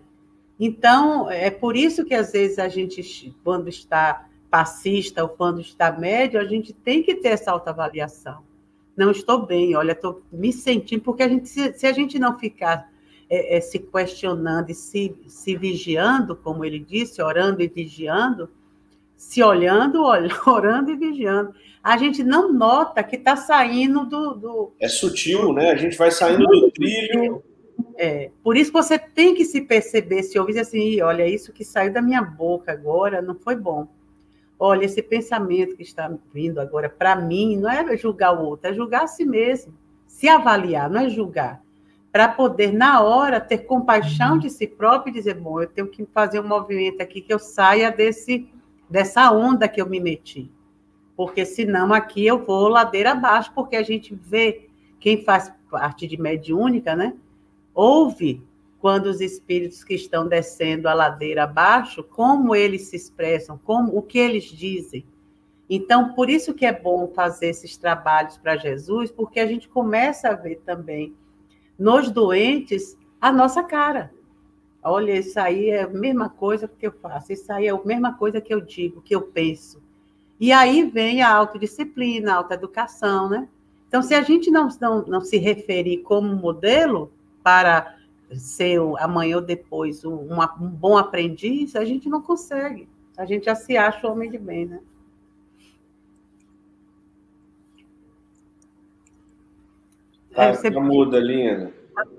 Então, é por isso que, às vezes, a gente, quando está passista ou quando está médio, a gente tem que ter essa autoavaliação. Não estou bem, olha, estou me sentindo, porque a gente, se, se a gente não ficar é, é, se questionando e se, se vigiando, como ele disse, orando e vigiando, se olhando, orando e vigiando, a gente não nota que está saindo do, do... É sutil, né? A gente vai saindo do trilho. É, por isso você tem que se perceber, se ouvir assim, olha, isso que saiu da minha boca agora não foi bom. Olha, esse pensamento que está vindo agora para mim não é julgar o outro, é julgar a si mesmo, se avaliar, não é julgar. Para poder, na hora, ter compaixão de si próprio e dizer, bom, eu tenho que fazer um movimento aqui que eu saia desse, dessa onda que eu me meti. Porque senão aqui eu vou ladeira abaixo, porque a gente vê, quem faz parte de mediúnica, né? Ouve quando os espíritos que estão descendo a ladeira abaixo, como eles se expressam, como, o que eles dizem. Então, por isso que é bom fazer esses trabalhos para Jesus, porque a gente começa a ver também nos doentes a nossa cara. Olha, isso aí é a mesma coisa que eu faço, isso aí é a mesma coisa que eu digo, que eu penso. E aí vem a autodisciplina, a autoeducação, né? Então, se a gente não, não, não se referir como modelo para ser amanhã ou depois um, um bom aprendiz, a gente não consegue. A gente já se acha homem de bem, né? Tá, é, você... muda, Lina.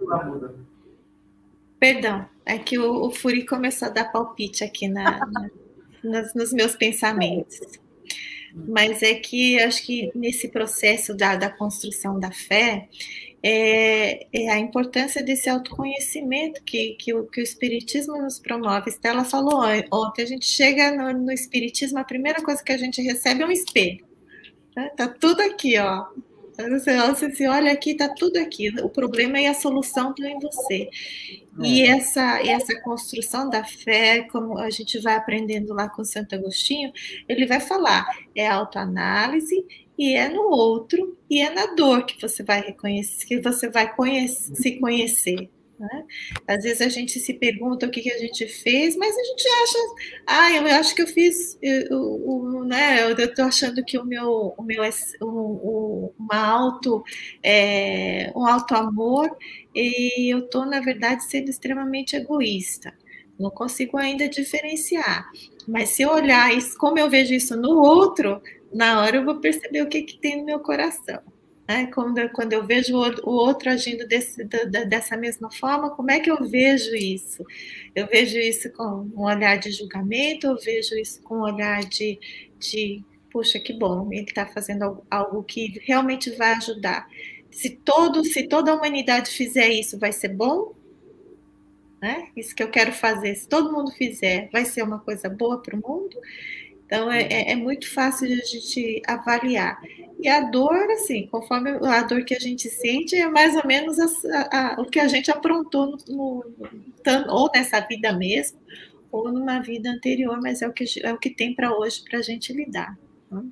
Perdão, é que o, o Furi começou a dar palpite aqui na, na, nos, nos meus pensamentos. Mas é que acho que nesse processo da, da construção da fé, é, é a importância desse autoconhecimento que, que, o, que o Espiritismo nos promove. Estela falou ontem, a gente chega no, no Espiritismo, a primeira coisa que a gente recebe é um espelho. Tá, tá tudo aqui, ó. Você, você olha aqui, tá tudo aqui. O problema é a solução está em você. E essa, essa construção da fé, como a gente vai aprendendo lá com Santo Agostinho, ele vai falar, é autoanálise, e é no outro, e é na dor que você vai reconhecer, que você vai conhecer, se conhecer. Né? Às vezes a gente se pergunta o que, que a gente fez, mas a gente acha, ah, eu acho que eu fiz, eu, eu, né, eu estou achando que o meu, o meu um, uma auto, é, um auto amor, e eu estou, na verdade, sendo extremamente egoísta. Não consigo ainda diferenciar. Mas se eu olhar isso, como eu vejo isso no outro, na hora eu vou perceber o que, que tem no meu coração. Né? Quando, quando eu vejo o outro agindo desse, dessa mesma forma, como é que eu vejo isso? Eu vejo isso com um olhar de julgamento, eu vejo isso com um olhar de, de puxa, que bom, ele está fazendo algo, algo que realmente vai ajudar. Se, todo, se toda a humanidade fizer isso, vai ser bom? Né? Isso que eu quero fazer, se todo mundo fizer, vai ser uma coisa boa para o mundo? Então, é, é muito fácil de a gente avaliar. E a dor, assim, conforme a dor que a gente sente, é mais ou menos a, a, a, o que a gente aprontou no, no, ou nessa vida mesmo, ou numa vida anterior, mas é o que, é o que tem para hoje para a gente lidar. Né?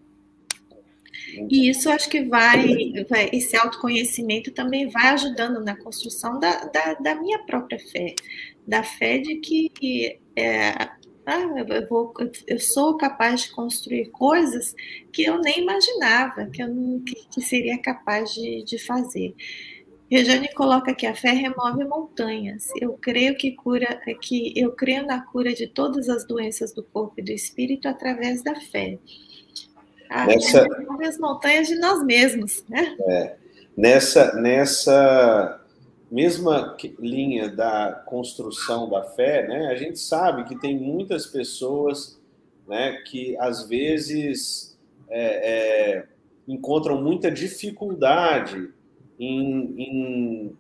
E isso acho que vai, vai, esse autoconhecimento também vai ajudando na construção da, da, da minha própria fé, da fé de que é, ah, eu, vou, eu sou capaz de construir coisas que eu nem imaginava que eu não, que, que seria capaz de, de fazer. Rejane coloca que a fé remove montanhas. Eu creio que cura, que eu creio na cura de todas as doenças do corpo e do espírito através da fé. A nessa, fé remove as montanhas de nós mesmos, né? É, nessa, nessa mesma linha da construção da fé, né, a gente sabe que tem muitas pessoas, né, que às vezes é, é, encontram muita dificuldade em, em,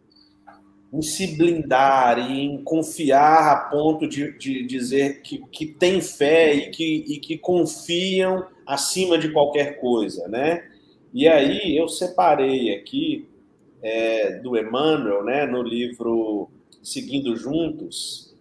em se blindar e em confiar a ponto de, de dizer que, que tem fé e que, e que confiam acima de qualquer coisa, né? E aí eu separei aqui é, do Emmanuel, né, no livro Seguindo Juntos,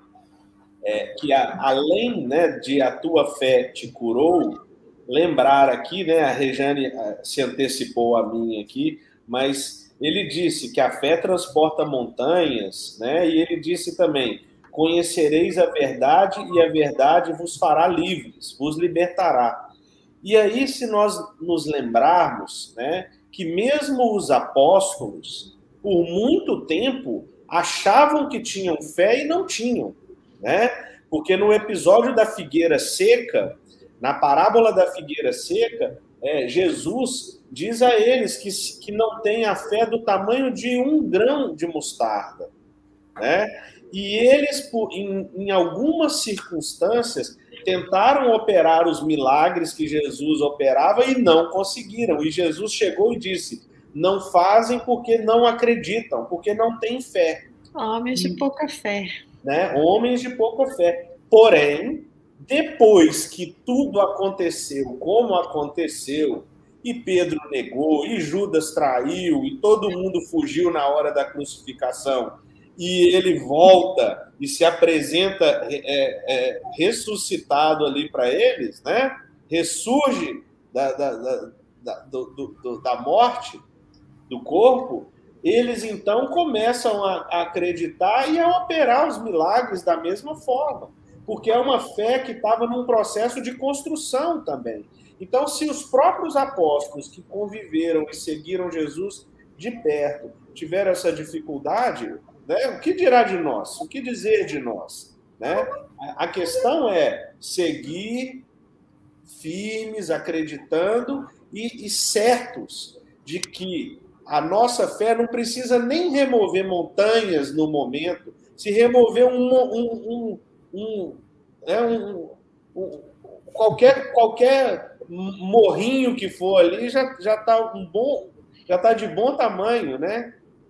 é, que a, além, né, de A Tua Fé Te Curou, lembrar aqui, né, a Rejane se antecipou a mim aqui, mas ele disse que a fé transporta montanhas, né, e ele disse também, conhecereis a verdade e a verdade vos fará livres, vos libertará. E aí, se nós nos lembrarmos, né, que mesmo os apóstolos, por muito tempo, achavam que tinham fé e não tinham, né? Porque no episódio da figueira seca, na parábola da figueira seca, é, Jesus diz a eles que, que não têm a fé do tamanho de um grão de mostarda, né? E eles, por, em, em algumas circunstâncias, tentaram operar os milagres que Jesus operava e não conseguiram. E Jesus chegou e disse, não fazem porque não acreditam, porque não têm fé. Homens de pouca fé. Né? Homens de pouca fé. Porém, depois que tudo aconteceu como aconteceu, e Pedro negou, e Judas traiu, e todo mundo fugiu na hora da crucificação, e ele volta e se apresenta é, é, ressuscitado ali para eles, né? Ressurge da, da, da, da, do, do, da morte do corpo, eles então começam a, a acreditar e a operar os milagres da mesma forma, porque é uma fé que estava num processo de construção também. Então, se os próprios apóstolos que conviveram e seguiram Jesus de perto tiveram essa dificuldade, né? O que dirá de nós? O que dizer de nós? Né? A questão é seguir firmes, acreditando e, e certos de que a nossa fé não precisa nem remover montanhas no momento. Se remover um, um, um, um, né, um, um qualquer, qualquer morrinho que for ali já já está um bom, já está de bom tamanho, né?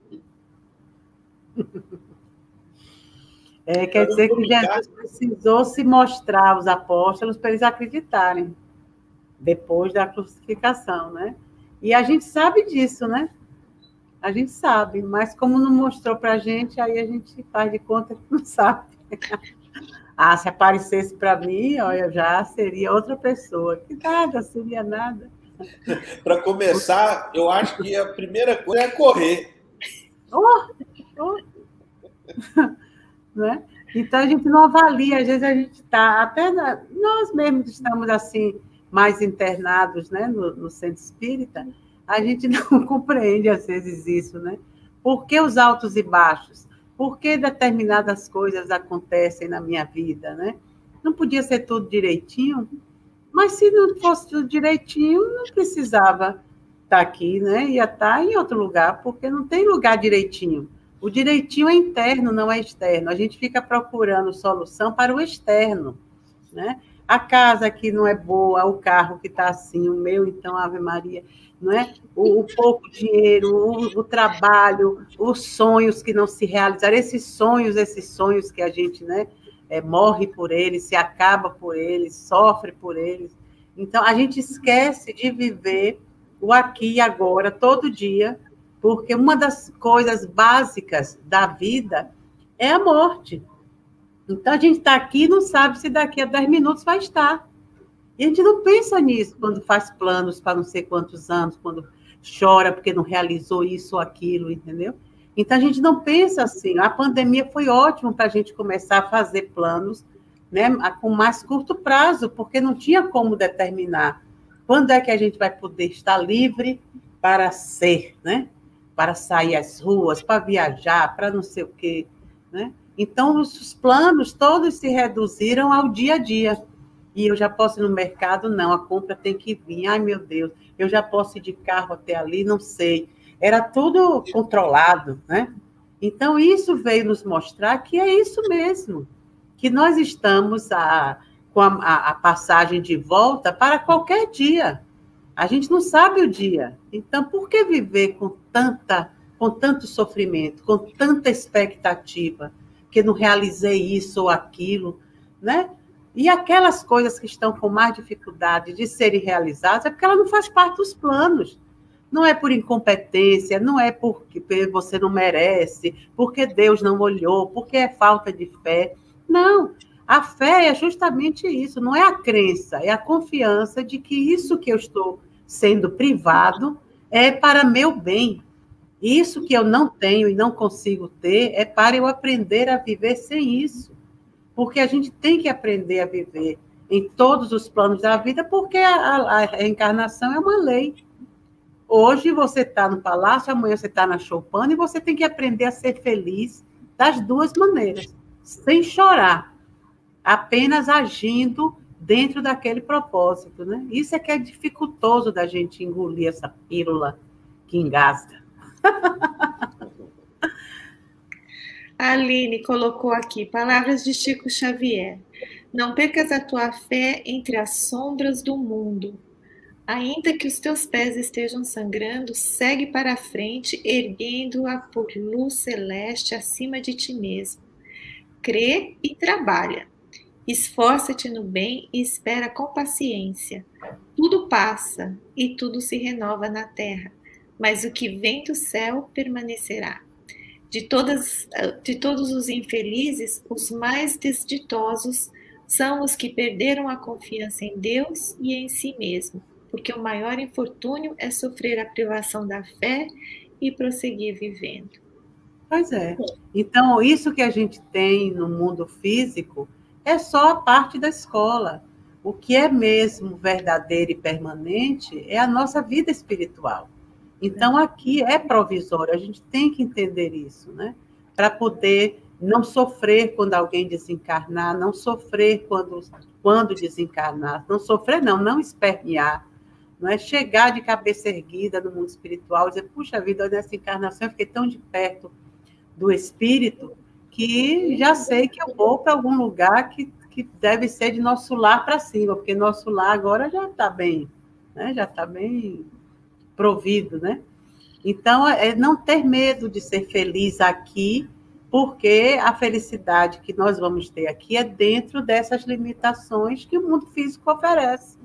É, quer dizer que Jesus precisou se mostrar aos apóstolos para eles acreditarem depois da crucificação, né? E a gente sabe disso, né? A gente sabe, mas como não mostrou para a gente, aí a gente faz de conta que não sabe. Ah, se aparecesse para mim, olha, já seria outra pessoa. Que nada, seria nada. Para começar, eu acho que a primeira coisa é correr. Oh, oh. Né? Então, a gente não avalia, às vezes a gente está, até na, nós mesmos estamos assim, mais internados, né, no, no centro espírita, a gente não compreende, às vezes, isso, né? Por que os altos e baixos? Por que determinadas coisas acontecem na minha vida, né? Não podia ser tudo direitinho, mas se não fosse tudo direitinho, não precisava estar aqui, né? Ia estar em outro lugar, porque não tem lugar direitinho. O direitinho é interno, não é externo. A gente fica procurando solução para o externo, né? A casa que não é boa, o carro que está assim, o meu, então, Ave Maria, não é? O, o pouco dinheiro, o, o trabalho, os sonhos que não se realizaram, esses sonhos, esses sonhos que a gente, né, é, morre por eles, se acaba por eles, sofre por eles. Então, a gente esquece de viver o aqui e agora, todo dia, porque uma das coisas básicas da vida é a morte. Então, a gente está aqui e não sabe se daqui a dez minutos vai estar. E a gente não pensa nisso quando faz planos para não sei quantos anos, quando chora porque não realizou isso ou aquilo, entendeu? Então, a gente não pensa assim. A pandemia foi ótima para a gente começar a fazer planos, né, com mais curto prazo, porque não tinha como determinar quando é que a gente vai poder estar livre para ser, né? Para sair às ruas, para viajar, para não sei o quê, né? Então, os planos todos se reduziram ao dia a dia. E eu já posso ir no mercado? Não, a compra tem que vir. Ai, meu Deus, eu já posso ir de carro até ali? Não sei. Era tudo controlado, né? Então, isso veio nos mostrar que é isso mesmo, que nós estamos a, com a, a, a passagem de volta para qualquer dia. A gente não sabe o dia. Então, por que viver com, tanta, com tanto sofrimento, com tanta expectativa, que não realizei isso ou aquilo, né? E aquelas coisas que estão com mais dificuldade de serem realizadas é porque ela não faz parte dos planos. Não é por incompetência, não é porque você não merece, porque Deus não olhou, porque é falta de fé. Não, a fé é justamente isso, não é a crença, é a confiança de que isso que eu estou sendo privado é para meu bem. Isso que eu não tenho e não consigo ter é para eu aprender a viver sem isso. Porque a gente tem que aprender a viver em todos os planos da vida, porque a, a, a reencarnação é uma lei. Hoje você está no palácio, amanhã você está na choupana, e você tem que aprender a ser feliz das duas maneiras, sem chorar, apenas agindo dentro daquele propósito, né? Isso é que é dificultoso da gente engolir essa pílula que engasga. A Aline colocou aqui, palavras de Chico Xavier. Não percas a tua fé entre as sombras do mundo. Ainda que os teus pés estejam sangrando, segue para a frente, erguendo-a por luz celeste acima de ti mesmo. Crê e trabalha. Esforça-te no bem e espera com paciência. Tudo passa e tudo se renova na terra, mas o que vem do céu permanecerá. De, todas, de todos os infelizes, os mais desditosos são os que perderam a confiança em Deus e em si mesmo, porque o maior infortúnio é sofrer a privação da fé e prosseguir vivendo. Pois é. Então, isso que a gente tem no mundo físico é só a parte da escola. O que é mesmo verdadeiro e permanente é a nossa vida espiritual. Então, aqui é provisório, a gente tem que entender isso, né? Para poder não sofrer quando alguém desencarnar, não sofrer quando, quando desencarnar, não sofrer não, não espernear, não é chegar de cabeça erguida no mundo espiritual e dizer, puxa vida, nessa encarnação eu fiquei tão de perto do espírito que já sei que eu vou para algum lugar que, que deve ser de nosso lar para cima, porque nosso lar agora já está bem, né? Já está bem provido, né? Então, é não ter medo de ser feliz aqui, porque a felicidade que nós vamos ter aqui é dentro dessas limitações que o mundo físico oferece.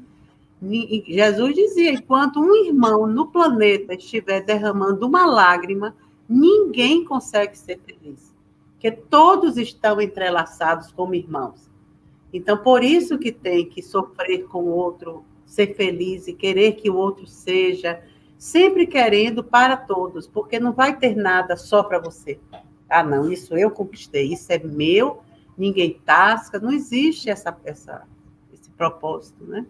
E Jesus dizia, enquanto um irmão no planeta estiver derramando uma lágrima, ninguém consegue ser feliz, porque todos estão entrelaçados como irmãos. Então, por isso que tem que sofrer com o outro, ser feliz e querer que o outro seja, sempre querendo para todos, porque não vai ter nada só para você. Ah, não, isso eu conquistei, isso é meu, ninguém tasca, não existe essa, essa, esse propósito, né?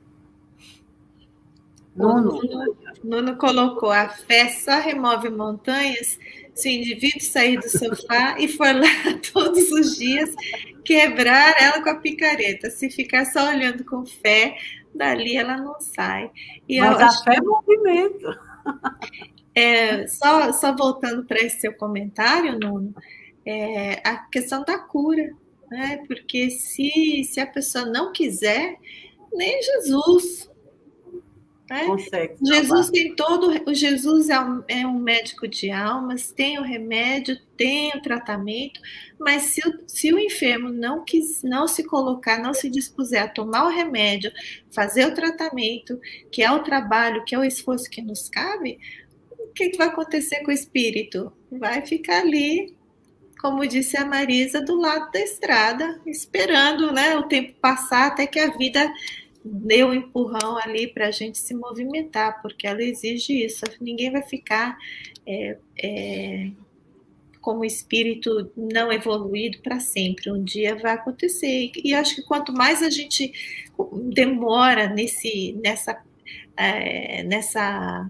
Nuno, Nuno colocou, a fé só remove montanhas se o indivíduo sair do sofá e for lá todos os dias quebrar ela com a picareta. Se ficar só olhando com fé, dali ela não sai. E Mas a fé é movimento. É, só, só voltando para esse seu comentário, Nuno, é, a questão da cura, né? Porque se, se a pessoa não quiser, nem Jesus Né? Consegue. Jesus tem todo, o Jesus é um, é um médico de almas, tem o remédio, tem o tratamento, mas se o, se o enfermo não quis, não se colocar, não se dispuser a tomar o remédio, fazer o tratamento, que é o trabalho, que é o esforço que nos cabe, o que, que vai acontecer com o espírito? Vai ficar ali, como disse a Marisa, do lado da estrada, esperando, né, o tempo passar até que a vida deu um empurrão ali para a gente se movimentar, porque ela exige isso. Ninguém vai ficar é, é, como espírito não evoluído para sempre. Um dia vai acontecer. E acho que quanto mais a gente demora nesse, nessa, é, nessa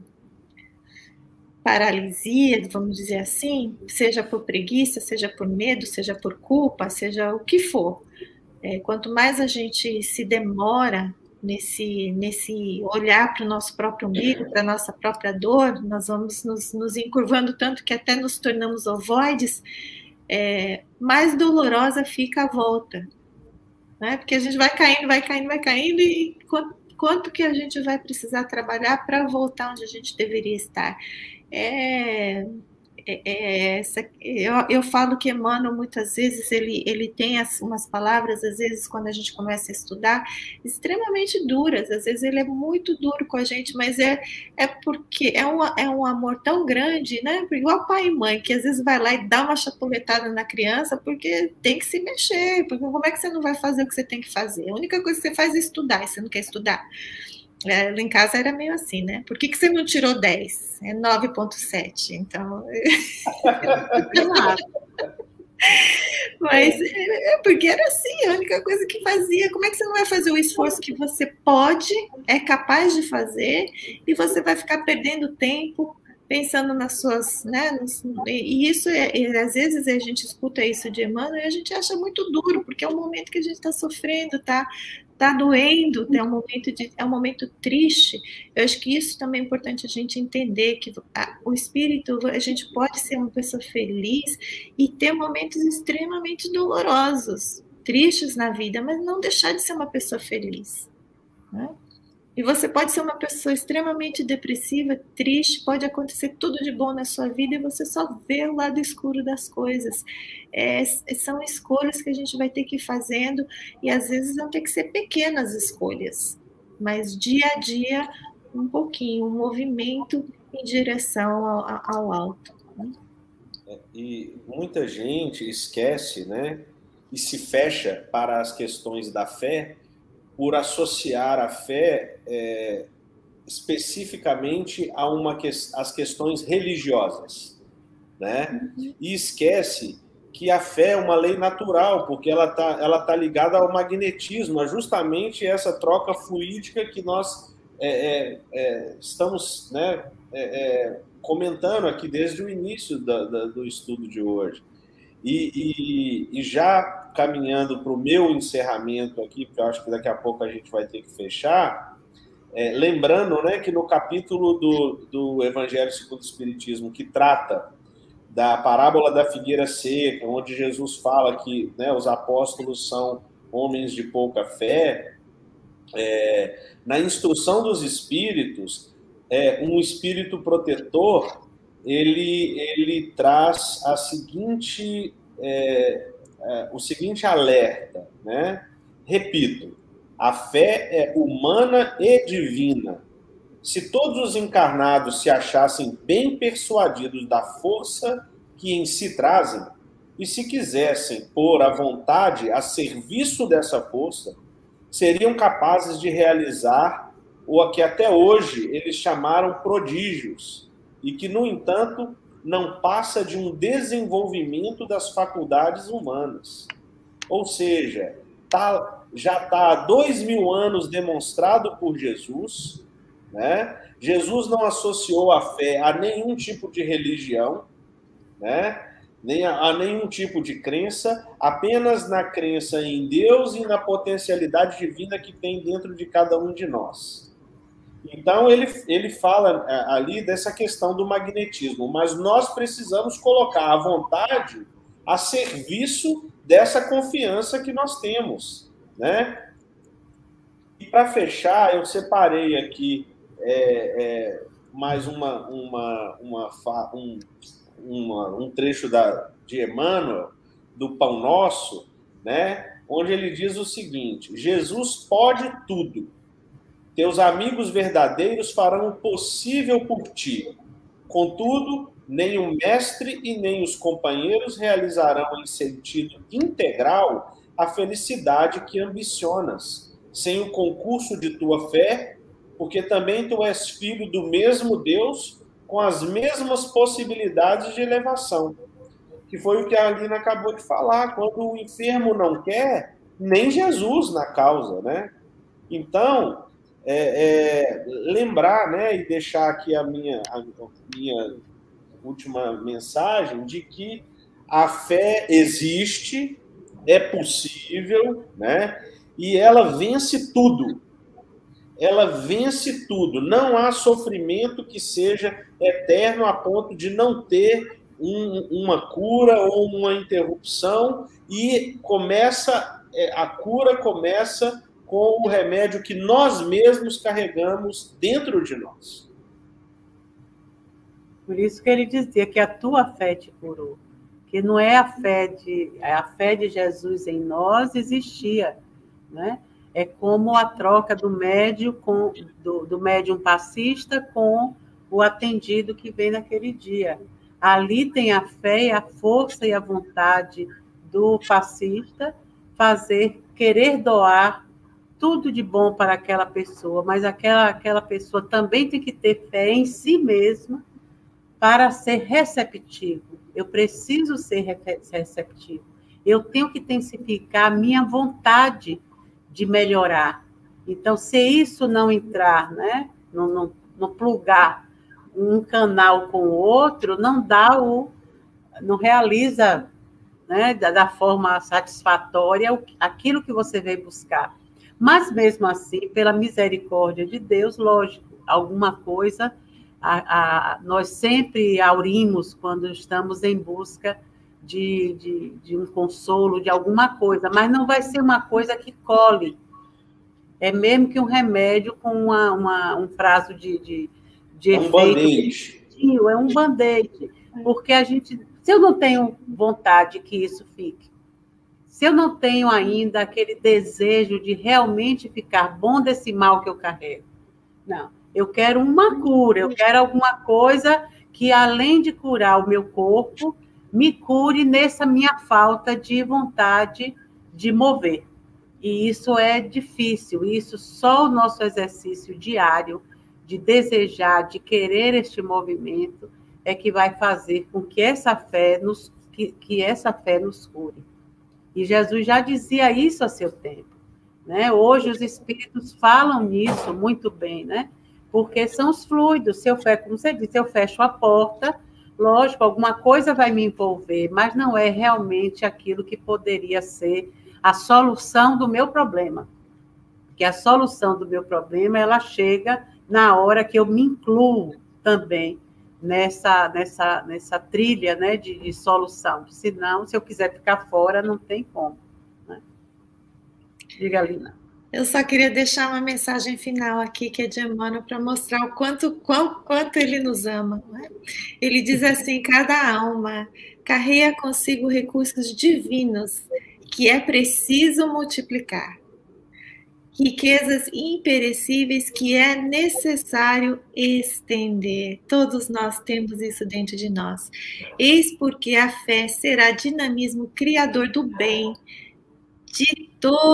paralisia, vamos dizer assim, seja por preguiça, seja por medo, seja por culpa, seja o que for, é, quanto mais a gente se demora nesse, nesse olhar para o nosso próprio umbigo, para a nossa própria dor, nós vamos nos, nos encurvando tanto que até nos tornamos ovoides, é, mais dolorosa fica a volta, né? Porque a gente vai caindo, vai caindo, vai caindo, e quanto, quanto que a gente vai precisar trabalhar para voltar onde a gente deveria estar? É... É, é essa, eu, eu falo que Emmanuel muitas vezes ele, ele tem as, umas palavras, às vezes quando a gente começa a estudar, extremamente duras, às vezes ele é muito duro com a gente, mas é, é porque é um, é um amor tão grande, né? Igual pai e mãe, que às vezes vai lá e dá uma chapuletada na criança porque tem que se mexer, porque como é que você não vai fazer o que você tem que fazer? A única coisa que você faz é estudar, e você não quer estudar. É, lá em casa era meio assim, né? Por que, que você não tirou dez? É nove ponto sete, então... Mas é porque era assim, a única coisa que fazia. Como é que você não vai fazer o esforço que você pode, é capaz de fazer, e você vai ficar perdendo tempo pensando nas suas, né, nos, e isso, é, e às vezes a gente escuta isso de Emmanuel e a gente acha muito duro, porque é um momento que a gente está sofrendo, está tá doendo, é um, momento de, é um momento triste. Eu acho que isso também é importante a gente entender, que a, o espírito, a gente pode ser uma pessoa feliz e ter momentos extremamente dolorosos, tristes na vida, mas não deixar de ser uma pessoa feliz, né? E você pode ser uma pessoa extremamente depressiva, triste, pode acontecer tudo de bom na sua vida e você só vê o lado escuro das coisas. É, são escolhas que a gente vai ter que ir fazendo, e às vezes vão ter que ser pequenas escolhas, mas dia a dia, um pouquinho, um movimento em direção ao, ao alto. Né? E muita gente esquece, né, e se fecha para as questões da fé, por associar a fé é, especificamente a uma que, as questões religiosas, né? Uhum. E esquece que a fé é uma lei natural, porque ela está ela tá ligada ao magnetismo, a justamente essa troca fluídica que nós é, é, é, estamos, né, é, é, comentando aqui desde o início da, da, do estudo de hoje. E, e, e já caminhando para o meu encerramento aqui, porque eu acho que daqui a pouco a gente vai ter que fechar, é, lembrando, né, que no capítulo do, do Evangelho segundo o Espiritismo, que trata da parábola da figueira seca, onde Jesus fala que, né, os apóstolos são homens de pouca fé, é, na instrução dos espíritos, é, um espírito protetor, ele, ele traz a seguinte, é, é, o seguinte alerta, né? Repito, a fé é humana e divina. Se todos os encarnados se achassem bem persuadidos da força que em si trazem, e se quisessem pôr a vontade a serviço dessa força, seriam capazes de realizar o que até hoje eles chamaram prodígios, e que, no entanto, não passa de um desenvolvimento das faculdades humanas. Ou seja, tá, já está há dois mil anos demonstrado por Jesus, né? Jesus não associou a fé a nenhum tipo de religião, né? Nem a, a nenhum tipo de crença, apenas na crença em Deus e na potencialidade divina que tem dentro de cada um de nós. Então, ele, ele fala ali dessa questão do magnetismo, mas nós precisamos colocar a vontade a serviço dessa confiança que nós temos, né? E para fechar, eu separei aqui é, é, mais uma, uma, uma, um, uma, um trecho da, de Emmanuel, do Pão Nosso, né? Onde ele diz o seguinte: Jesus pode tudo. Teus amigos verdadeiros farão o possível por ti. Contudo, nem o mestre e nem os companheiros realizarão em sentido integral a felicidade que ambicionas, sem o concurso de tua fé, porque também tu és filho do mesmo Deus, com as mesmas possibilidades de elevação. Que foi o que a Alina acabou de falar. Quando o enfermo não quer, nem Jesus na causa, né? Então, é, é, lembrar, né, e deixar aqui a minha, a minha última mensagem de que a fé existe, é possível, né? E ela vence tudo. Ela vence tudo. Não há sofrimento que seja eterno a ponto de não ter um, uma cura ou uma interrupção, e começa, a cura começa com o remédio que nós mesmos carregamos dentro de nós. Por isso que ele dizia que a tua fé te curou. Que não é a fé de, a fé de Jesus em nós existia, né? É como a troca do médium com do, do médium passista com o atendido que vem naquele dia. Ali tem a fé e a força e a vontade do passista fazer, querer doar tudo de bom para aquela pessoa, mas aquela, aquela pessoa também tem que ter fé em si mesma para ser receptivo. Eu preciso ser receptivo. Eu tenho que intensificar a minha vontade de melhorar. Então, se isso não entrar, né, não, não, não plugar um canal com o outro, não dá o, não realiza, né, da, da forma satisfatória aquilo que você veio buscar. Mas, mesmo assim, pela misericórdia de Deus, lógico, alguma coisa a, a, nós sempre aurimos quando estamos em busca de, de, de um consolo, de alguma coisa, mas não vai ser uma coisa que cole. É mesmo que um remédio com uma, uma, um prazo de, de, de é um efeito. Band-aid. É um band-aid. Porque a gente... Se eu não tenho vontade que isso fique, se eu não tenho ainda aquele desejo de realmente ficar bom desse mal que eu carrego, não. Eu quero uma cura, eu quero alguma coisa que, além de curar o meu corpo, me cure nessa minha falta de vontade de mover. E isso é difícil, isso só o nosso exercício diário de desejar, de querer este movimento, é que vai fazer com que essa fé nos, que, que essa fé nos cure. E Jesus já dizia isso a seu tempo, né? Hoje os espíritos falam nisso muito bem, né? Porque são os fluidos. Se eu fecho, como você disse, eu fecho a porta, lógico, alguma coisa vai me envolver, mas não é realmente aquilo que poderia ser a solução do meu problema. Porque a solução do meu problema, ela chega na hora que eu me incluo também nessa, nessa, nessa trilha, né, de, de solução. Senão, se eu quiser ficar fora, não tem como. Né? Diga, Lina. Eu só queria deixar uma mensagem final aqui, que é de Emmanuel, para mostrar o quanto, quanto, quanto ele nos ama. Né? Ele diz assim: cada alma carrega consigo recursos divinos que é preciso multiplicar, riquezas imperecíveis que é necessário estender. Todos nós temos isso dentro de nós. Eis porque a fé será dinamismo criador do bem de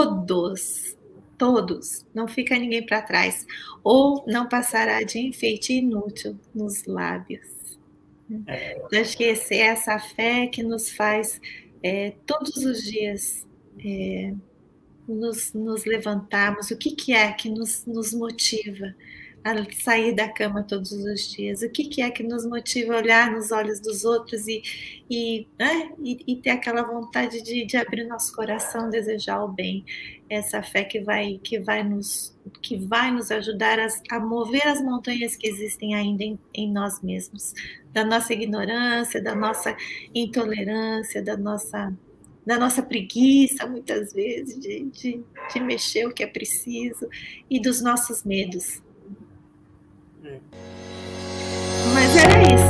todos. Todos, não fica ninguém para trás, ou não passará de enfeite inútil nos lábios. É. Acho que essa é essa fé que nos faz é, todos os dias é, nos, nos levantarmos. O que, que é que nos, nos motiva a sair da cama todos os dias? O que, que é que nos motiva a olhar nos olhos dos outros e, e, né, e, e ter aquela vontade de, de abrir nosso coração, desejar o bem? Essa fé que vai, que vai, nos, que vai nos ajudar a, a mover as montanhas que existem ainda em, em nós mesmos, da nossa ignorância, da nossa intolerância, da nossa, da nossa preguiça, muitas vezes, de, de, de mexer o que é preciso, e dos nossos medos. Mas era isso.